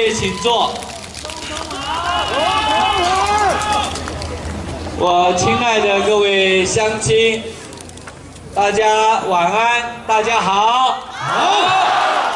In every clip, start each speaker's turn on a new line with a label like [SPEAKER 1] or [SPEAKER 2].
[SPEAKER 1] 位请坐。我亲爱的各位乡亲，大家晚安，大家好。好。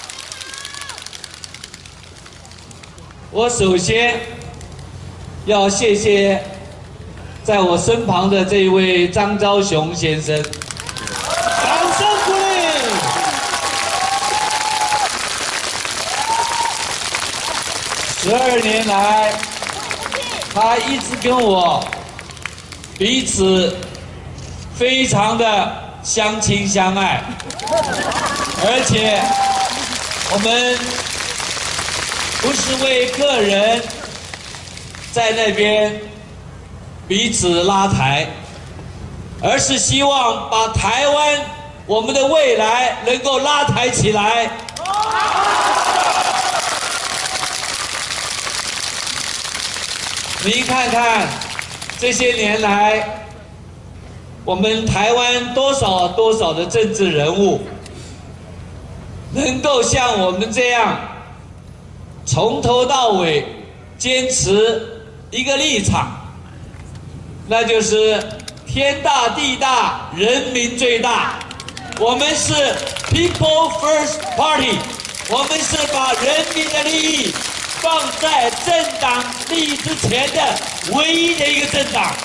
[SPEAKER 1] 我首先要谢谢在我身旁的这一位张昭雄先生，掌声鼓励。12年来，他一直跟我彼此非常的相亲相爱，而且我们不是为个人在那边彼此拉抬，而是希望把台湾我们的未来能够拉抬起来。您看看这些年来，我们台湾多少的政治人物能够像我们这样从头到尾坚持一个立场，那就是天大地大，人民最大。我们是 People First Party， 我们是把人民的利益放在政党利益之前的唯一的一个政党。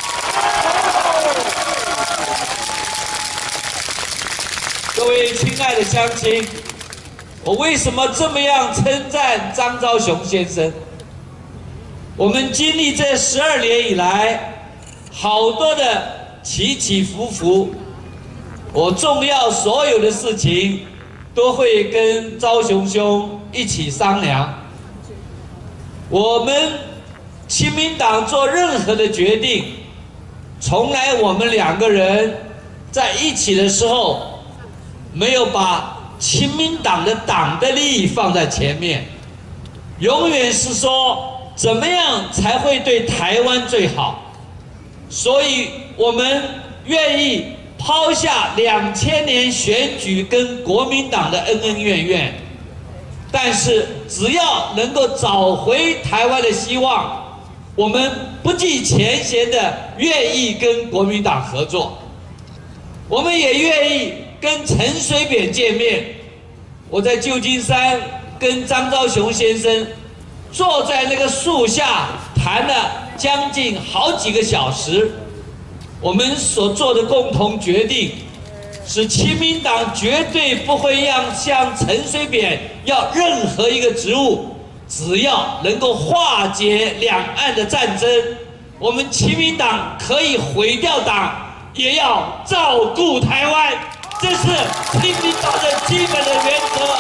[SPEAKER 1] 各位亲爱的乡亲，我为什么这么样称赞张昭雄先生？我们经历这12年以来，好多的起起伏伏，我重要所有的事情都会跟昭雄兄一起商量。我们亲民党做任何的决定，从来我们2个人在一起的时候，没有把亲民党的党的利益放在前面，永远是说怎么样才会对台湾最好。所以我们愿意抛下2000年选举跟国民党的恩恩怨怨，但是只要能够找回台湾的希望，我们不计前嫌的愿意跟国民党合作。我们也愿意跟陈水扁见面。我在旧金山跟张昭雄先生坐在那个树下谈了将近好几个小时。我们所做的共同决定是，亲民党绝对不会让向陈水扁要任何一个职务，只要能够化解两岸的战争，我们亲民党可以毁掉党，也要照顾台湾，这是亲民党的基本的原则。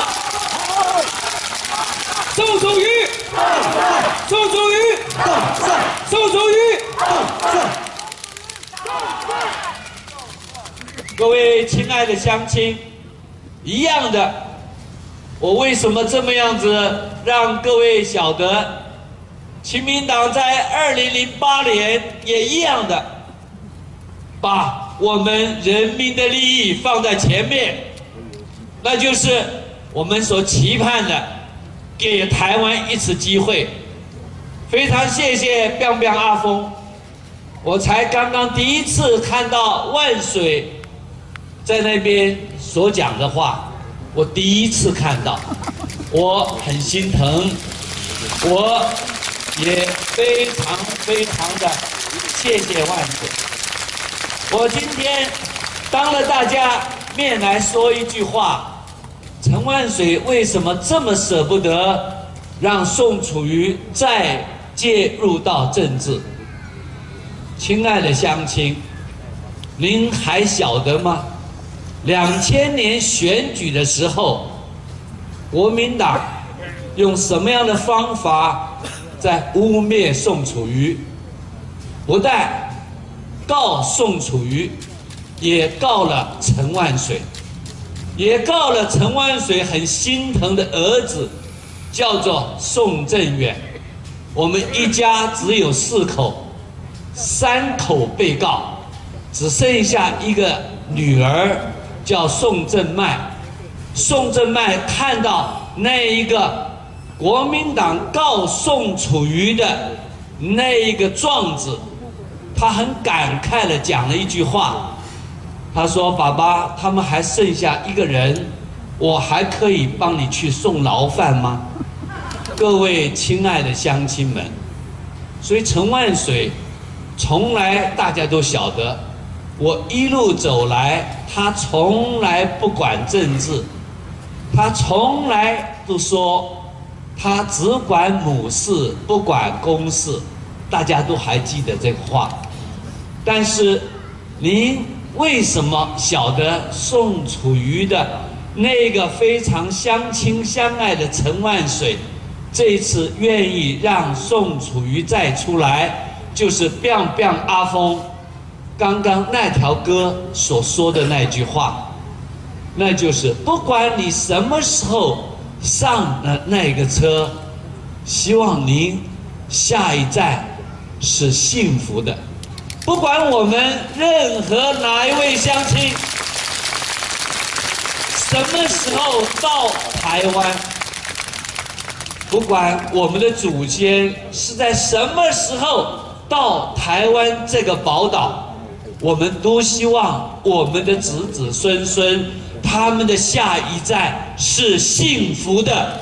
[SPEAKER 1] 宋楚瑜，宋楚瑜，宋楚瑜。各位亲爱的乡亲，一样的，我为什么这么样子让各位晓得？亲民党在2008年也一样的，把我们人民的利益放在前面，那就是我们所期盼的，给台湾一次机会。非常谢谢 biang biang 阿峰，我才刚刚第一次看到万水在那边所讲的话，我第一次看到，我很心疼，我也非常的谢谢万水。我今天当了大家面来说一句话，陈万水为什么这么舍不得让宋楚瑜再介入到政治？亲爱的乡亲，您还晓得吗？2000年选举的时候，国民党用什么样的方法在污蔑宋楚瑜？不但告宋楚瑜，也告了陈万水，也告了陈万水很心疼的儿子，叫做宋正远。我们一家只有4口，3口被告，只剩下一个女儿叫宋正迈。宋正迈看到那一个国民党告宋楚瑜的那一个状子，他很感慨地讲了一句话，他说：“爸爸，他们还剩下一个人，我还可以帮你去送牢饭吗？”各位亲爱的乡亲们，所以陈万水从来大家都晓得，我一路走来，他从来不管政治，他从来都说他只管母事不管公事，大家都还记得这个话。但是您为什么晓得宋楚瑜的那个非常相亲相爱的陈万水这一次愿意让宋楚瑜再出来，就是 biang biang 阿峰刚刚那条歌所说的那句话，那就是不管你什么时候上了那个车，希望您下一站是幸福的。不管我们任何哪一位乡亲什么时候到台湾，不管我们的祖先是在什么时候到台湾这个宝岛，我们都希望我们的子子孙孙他们的下一站是幸福的。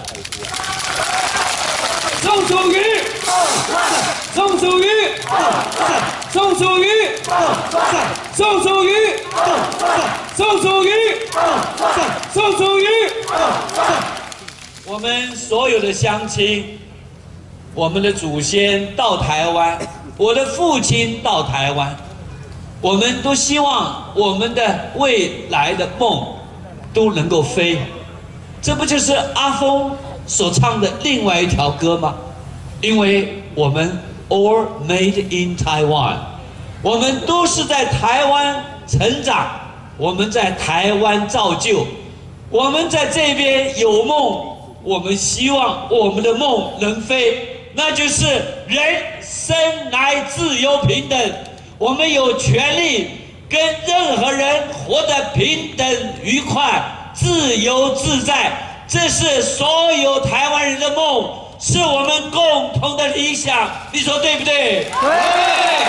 [SPEAKER 1] 宋楚瑜，宋楚瑜，宋楚瑜，宋楚瑜，宋楚瑜，宋楚瑜。我们所有的乡亲，我们的祖先到台湾，我的父亲到台湾，我们都希望我们的未来的梦都能够飞。这不就是阿峰所唱的另外一条歌吗？因为我们 all made in Taiwan， 我们都是在台湾成长，我们在台湾造就，我们在这边有梦，我们希望我们的梦能飞，那就是人生来自由平等，我们有权利跟任何人活得平等愉快、自由自在，这是所有台湾人的梦，是我们共同的理想，你说对不对？对。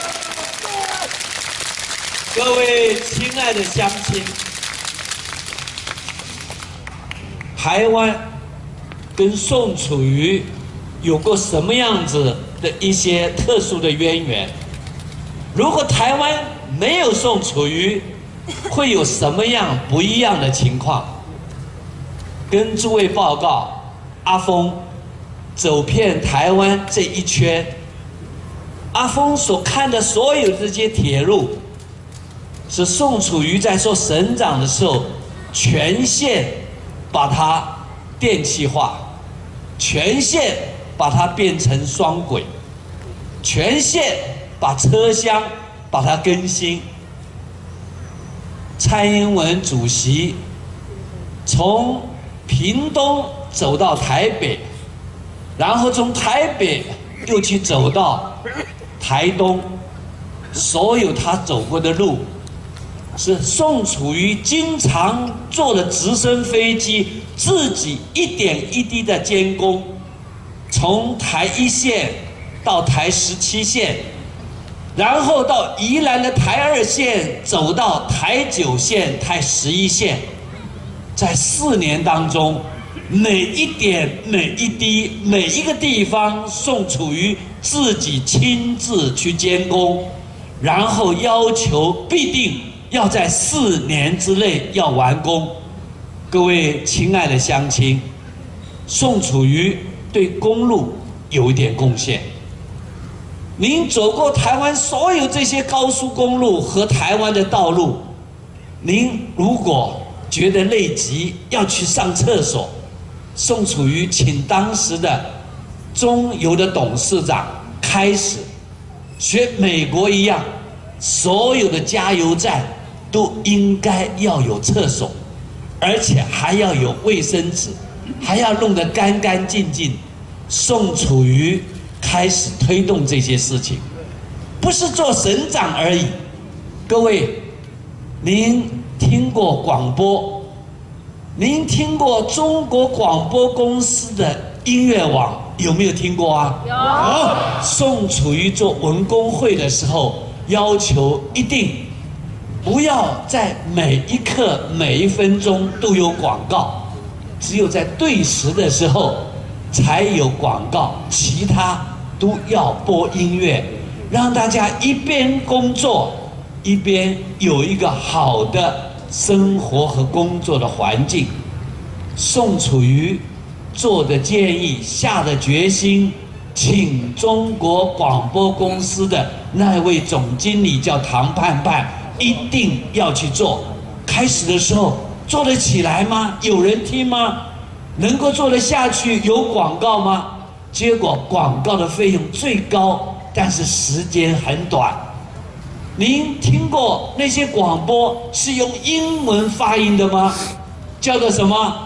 [SPEAKER 1] 各位亲爱的乡亲，台湾跟宋楚瑜有过什么样子的一些特殊的渊源？如果台湾没有宋楚瑜，会有什么样不一样的情况？跟诸位报告，阿峰走遍台湾这一圈，阿峰所看的所有这些铁路，是宋楚瑜在做省长的时候，全线把它电气化，全线把它变成双轨，全线把车厢把它更新。蔡英文主席从屏东走到台北，然后从台北又去走到台东，所有他走过的路，是宋楚瑜经常坐的直升飞机，自己一点一滴的监工，从台1线到台17线，然后到宜兰的台2线，走到台9线、台11线，在4年当中，每一点、每一滴、每一个地方，宋楚瑜自己亲自去监工，然后要求必定要在4年之内要完工。各位亲爱的乡亲，宋楚瑜对公路有一点贡献。您走过台湾所有这些高速公路和台湾的道路，您如果觉得累极要去上厕所，宋楚瑜请当时的中油的董事长开始学美国一样，所有的加油站都应该要有厕所，而且还要有卫生纸，还要弄得干干净净。宋楚瑜开始推动这些事情，不是做省长而已。各位，您听过广播？您听过中国广播公司的音乐网有没有听过啊？有。宋楚瑜做文工会的时候，要求一定不要在每一刻每一分钟都有广告，只有在对时的时候才有广告，其他都要播音乐，让大家一边工作一边有一个好的生活和工作的环境。宋楚瑜做的建议，下的决心，请中国广播公司的那位总经理叫唐盼盼，一定要去做。开始的时候做得起来吗？有人听吗？能够做得下去？有广告吗？结果广告的费用最高，但是时间很短。您听过那些广播是用英文发音的吗？叫做什么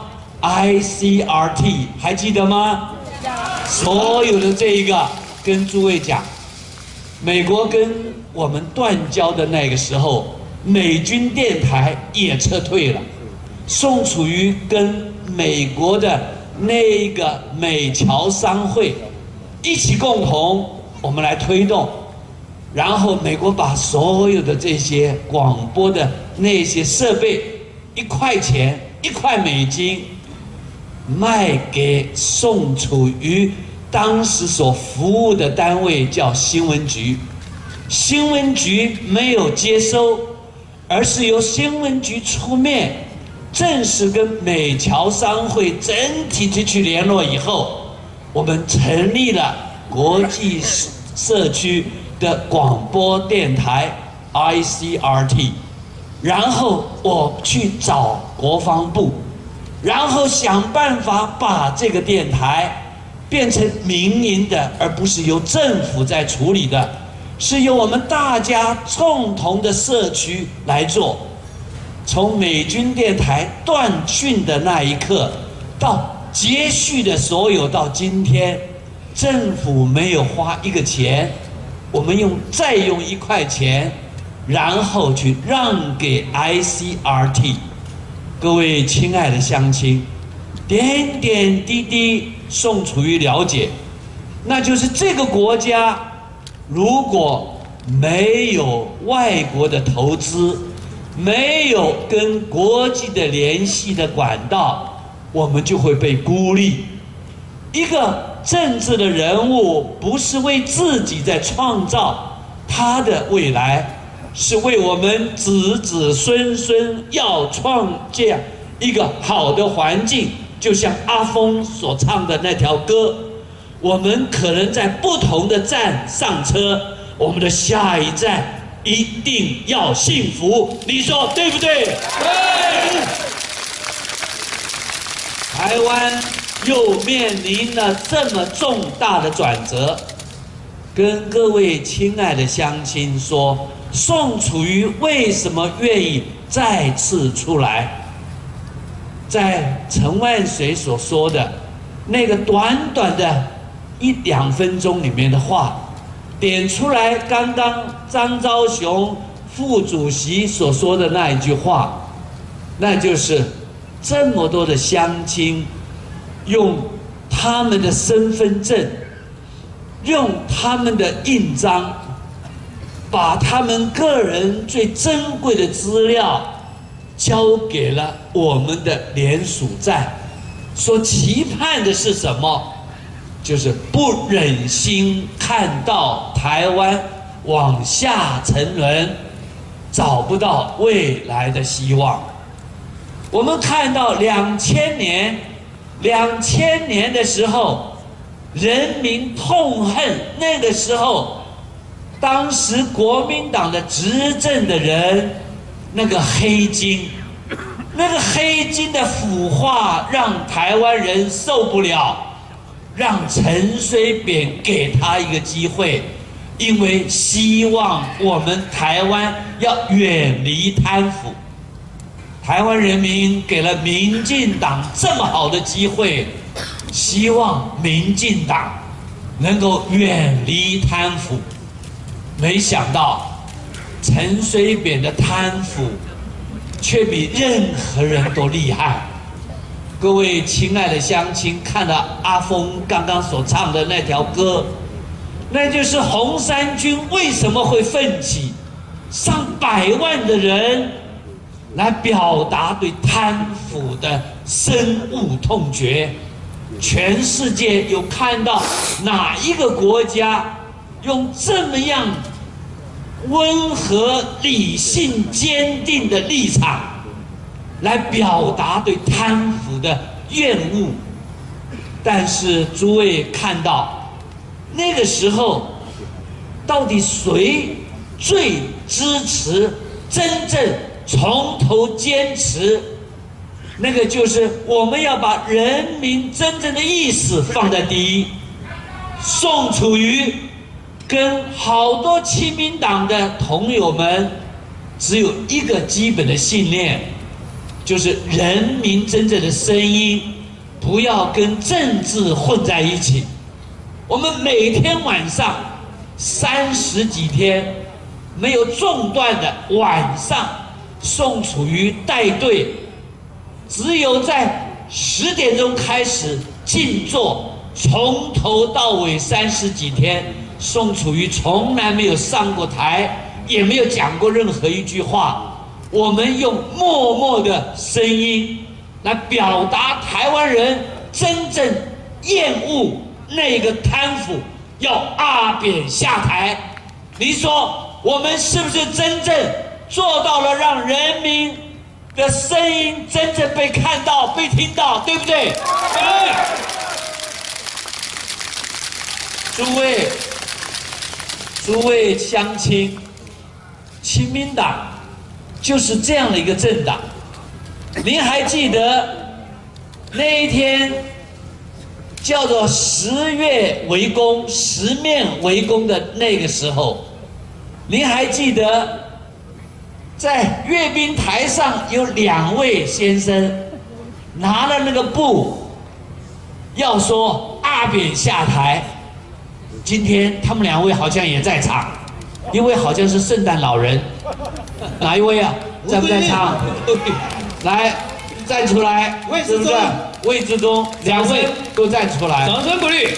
[SPEAKER 1] ？ICRT 还记得吗？所有的这一个，跟诸位讲，美国跟我们断交的那个时候，美军电台也撤退了。宋楚瑜跟美国的那个美侨商会一起共同，我们来推动，然后美国把所有的这些广播的那些设备1块钱1块美金卖给宋楚瑜当时所服务的单位叫新闻局，新闻局没有接收，而是由新闻局出面，正式跟美侨商会整体去联络以后，我们成立了国际社区的广播电台 ICRT， 然后我去找国防部，然后想办法把这个电台变成民营的，而不是由政府在处理的，是由我们大家共同的社区来做。从美军电台断讯的那一刻到接续的所有到今天，政府没有花1个钱，我们再用1块钱，然后去让给 ICRT。各位亲爱的乡亲，点点滴滴宋楚瑜了解，那就是这个国家如果没有外国的投资，没有跟国际的联系的管道，我们就会被孤立。一个政治的人物不是为自己在创造他的未来，是为我们子子孙孙要创建一个好的环境。就像阿峰所唱的那条歌，我们可能在不同的站上车，我们的下一站一定要幸福，你说对不对？对。台湾又面临了这么重大的转折，跟各位亲爱的乡亲说，宋楚瑜为什么愿意再次出来？在陈万水所说的那个短短的1、2分钟里面的话，点出来刚刚张昭雄副主席所说的那一句话，那就是这么多的乡亲用他们的身份证，用他们的印章，把他们个人最珍贵的资料交给了我们的联署站，所期盼的是什么？就是不忍心看到台湾往下沉沦，找不到未来的希望。我们看到2000年的时候，人民痛恨那个时候，当时国民党的执政的人，那个黑金的腐化让台湾人受不了，让陈水扁给他一个机会，因为希望我们台湾要远离贪腐。台湾人民给了民进党这么好的机会，希望民进党能够远离贪腐，没想到陈水扁的贪腐却比任何人都厉害。 各位亲爱的乡亲，看了阿峰刚刚所唱的那条歌，那就是红三军为什么会奋起上100万的人来表达对贪腐的深恶痛绝。全世界有看到哪一个国家用这么样温和、理性、坚定的立场来表达对贪腐的厌恶？但是诸位看到那个时候，到底谁最支持真正从头坚持？那个就是我们要把人民真正的意识放在第一。宋楚瑜跟好多亲民党的同友们只有一个基本的信念，就是人民真正的声音不要跟政治混在一起。我们每天晚上30几天没有中断的晚上，宋楚瑜带队，只有在10点钟开始静坐，从头到尾30几天，宋楚瑜从来没有上过台，也没有讲过任何一句话。我们用默默的声音来表达台湾人真正厌恶那个贪腐，要阿扁下台。你说我们是不是真正做到了让人民的声音真正被看到、被听到，对不对？对。诸位乡亲，亲民党就是这样的一个政党。您还记得那一天叫做10月围攻、10面围攻的那个时候，您还记得在阅兵台上有2位先生拿了那个布，要说阿扁下台。今天他们2位好像也在场，一位好像是圣诞老人，哪一位啊？在不在场？来，站出来，是不是？魏志忠，2位都站出来，
[SPEAKER 2] 掌声鼓励。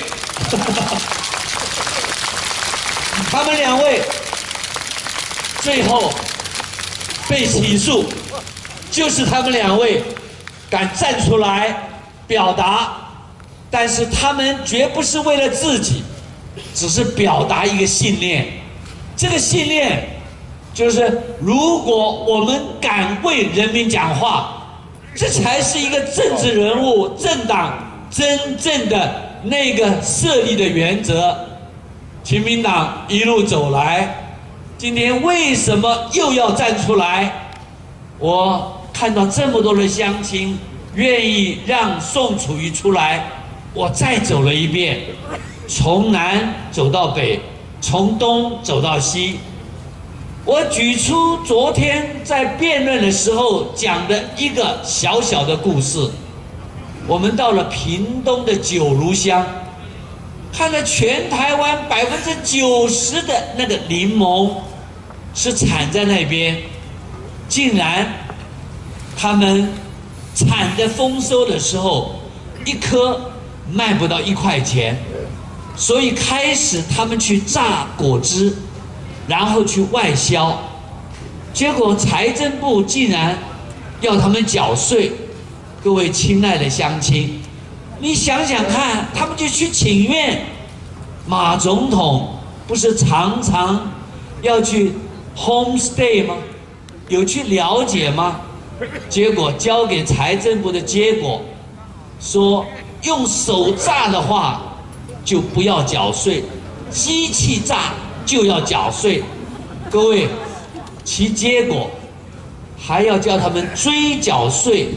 [SPEAKER 1] 他们2位最后被起诉，就是他们2位敢站出来表达，但是他们绝不是为了自己，只是表达一个信念。这个信念就是，如果我们敢为人民讲话，这才是一个政治人物、政党真正的那个设立的原则。亲民党一路走来，今天为什么又要站出来？我看到这么多的乡亲愿意让宋楚瑜出来，我再走了一遍，从南走到北，从东走到西。我举出昨天在辩论的时候讲的一个小小的故事。我们到了屏东的九如乡，看了全台湾90%的那个柠檬是产在那边，竟然他们产的丰收的时候，1颗卖不到1块钱，所以开始他们去榨果汁，然后去外销，结果财政部竟然要他们缴税。各位亲爱的乡亲，你想想看，他们就去请愿，马总统不是常常要去 homestay 吗？有去了解吗？结果交给财政部的结果说，用手榨的话就不要缴税，机器榨就要缴税。各位，其结果还要叫他们追缴税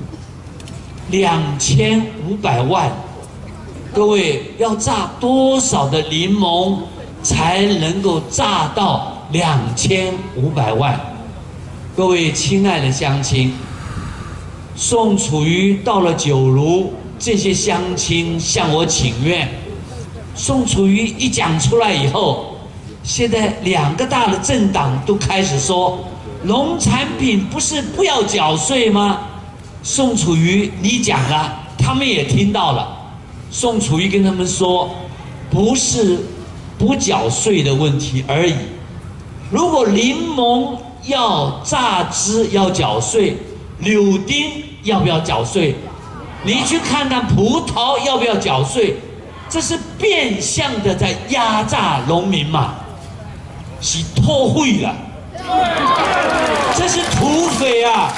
[SPEAKER 1] 2500万。各位，要榨多少的柠檬才能够榨到2500万？各位亲爱的乡亲，宋楚瑜到了九如，这些乡亲向我请愿。宋楚瑜一讲出来以后，现在2个大的政党都开始说，农产品不是不要缴税吗？ 宋楚瑜你讲了，他们也听到了。宋楚瑜跟他们说，不是不缴税的问题而已。如果柠檬要榨汁要缴税，柳丁要不要缴税？你去看看葡萄要不要缴税？这是变相的在压榨农民嘛，是偷贿了，这是土匪啊！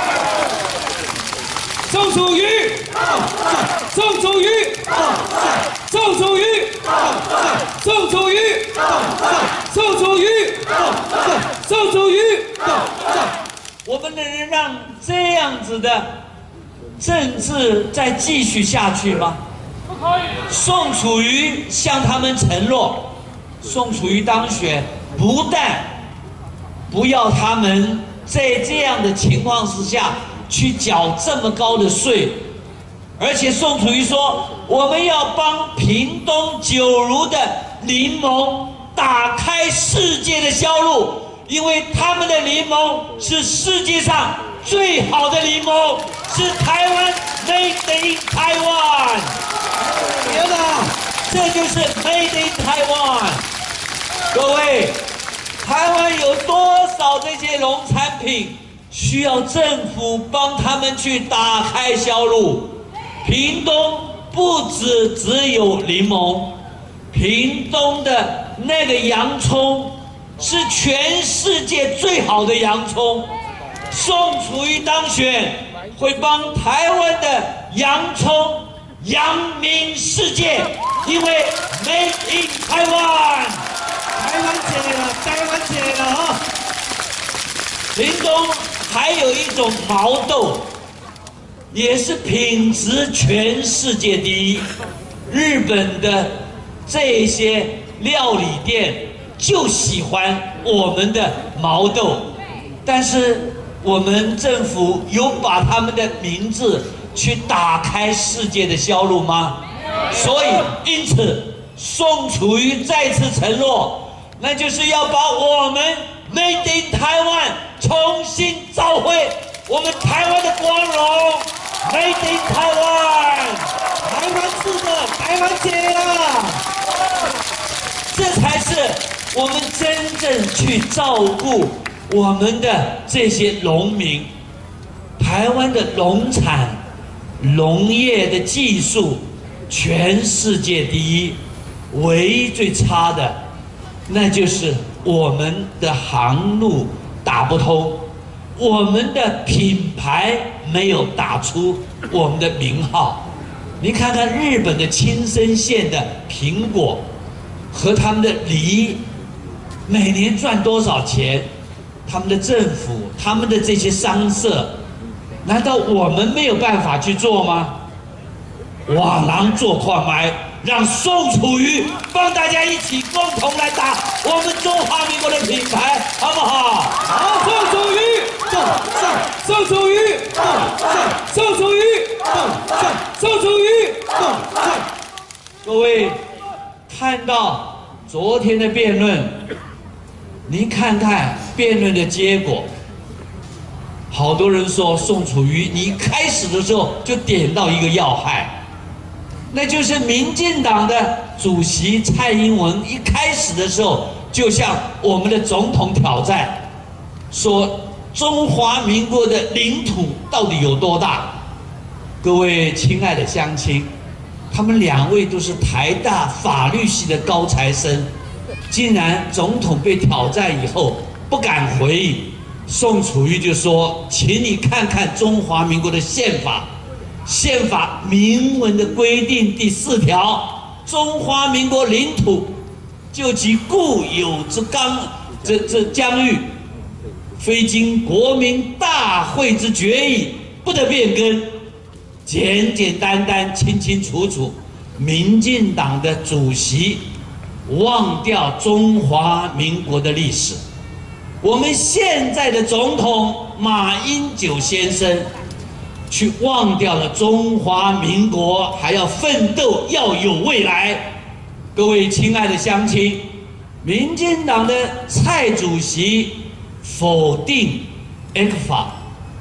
[SPEAKER 2] 宋楚瑜，宋楚瑜，宋楚瑜，宋楚瑜，宋楚瑜，宋楚瑜，
[SPEAKER 1] 我们能让这样子的政治再继续下去吗？
[SPEAKER 2] 不可以。
[SPEAKER 1] 宋楚瑜向他们承诺，宋楚瑜当选，不但不要他们在这样的情况之下去缴这么高的税，而且宋楚瑜说，我们要帮屏东九如的柠檬打开世界的销路，因为他们的柠檬是世界上最好的柠檬，是台湾 Made in Taiwan。天哪，这就是 Made in Taiwan。各位，台湾有多少这些农产品需要政府帮他们去打开销路？屏东不只有柠檬，屏东的那个洋葱是全世界最好的洋葱。宋楚瑜当选会帮台湾的洋葱扬名世界，因为 Made in Taiwan， 台湾起来了，台湾起来了啊！屏东还有一种毛豆，也是品质全世界第一。日本的这些料理店就喜欢我们的毛豆，但是我们政府有把他们的名字去打开世界的销路吗？所以，因此，宋楚瑜再次承诺，那就是要把我们 Made in Taiwan 重新召回我们台湾的光荣 ，Made in Taiwan， 台湾是的，台湾姐啊，这才是我们真正去照顾我们的这些农民。台湾的农产、农业的技术全世界第一，唯一最差的，那就是我们的航路打不通，我们的品牌没有打出我们的名号。你看看日本的青森县的苹果和他们的梨，每年赚多少钱？他们的政府、他们的这些商社，难道我们没有办法去做吗？往狼做矿买，让宋楚瑜帮大家一起共同来打我们中华民国的品牌，好不好？
[SPEAKER 2] 好，宋楚瑜，宋楚瑜，宋楚瑜，宋楚瑜，
[SPEAKER 1] 各位看到昨天的辩论，您看看辩论的结果。好多人说宋楚瑜，你开始的时候就点到一个要害，那就是民进党的主席蔡英文一开始的时候就向我们的总统挑战，说中华民国的领土到底有多大？各位亲爱的乡亲，他们两位都是台大法律系的高材生，竟然总统被挑战以后不敢回应。宋楚瑜就说，请你看看中华民国的宪法，宪法明文的规定第4条，中华民国领土就其固有之疆域，非经国民大会之决议，不得变更。简简单单、清清楚楚，民进党的主席忘掉中华民国的历史。我们现在的总统马英九先生去忘掉了中华民国，还要奋斗，要有未来。各位亲爱的乡亲，民进党的蔡主席否定 ECFA，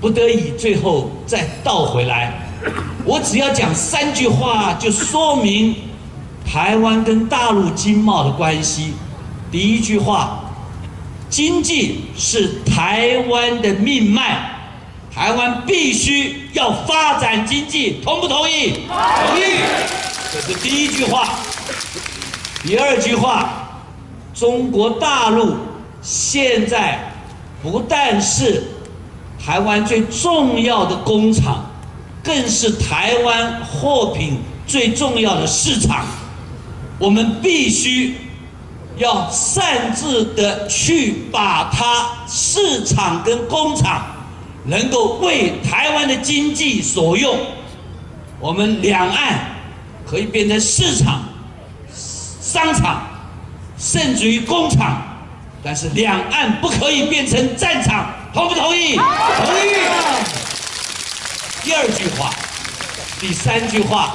[SPEAKER 1] 不得已最后再倒回来。我只要讲3句话，就说明台湾跟大陆经贸的关系。第一句话，经济是台湾的命脉，台湾必须要发展经济，同不同意？同意。这是第一句话。第二句话，中国大陆现在不但是台湾最重要的工厂，更是台湾货品最重要的市场。我们必须要擅自的去把它市场跟工厂能够为台湾的经济所用。我们两岸可以变成市场、商场，甚至于工厂，但是两岸不可以变成战场，同不同意？同意。第二句话，第三句话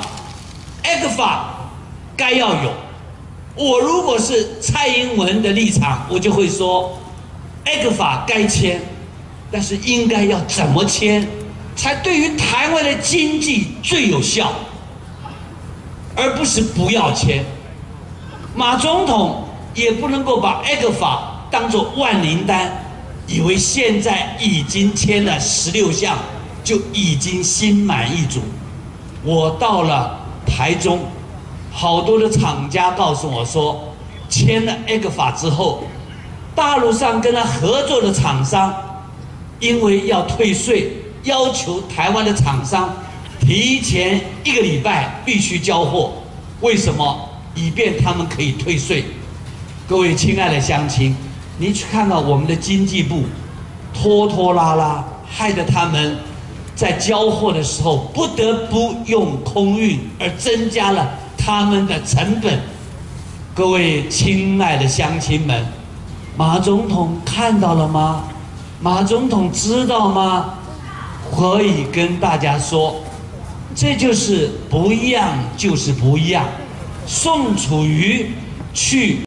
[SPEAKER 1] ，ECFA 该要有。我如果是蔡英文的立场，我就会说 ，ECFA 该签，但是应该要怎么签，才对于台湾的经济最有效，而不是不要签。马总统也不能够把 ECFA 当作万灵丹，以为现在已经签了16项，就已经心满意足。我到了台中，好多的厂家告诉我说，签了 ECFA 之后，大陆上跟他合作的厂商，因为要退税，要求台湾的厂商提前1个礼拜必须交货。为什么？以便他们可以退税。各位亲爱的乡亲，你去看到我们的经济部拖拖拉拉，害得他们在交货的时候不得不用空运，而增加了他们的成本。各位亲爱的乡亲们，马总统看到了吗？马总统知道吗？可以跟大家说，这就是不一样，就是不一样。宋楚瑜去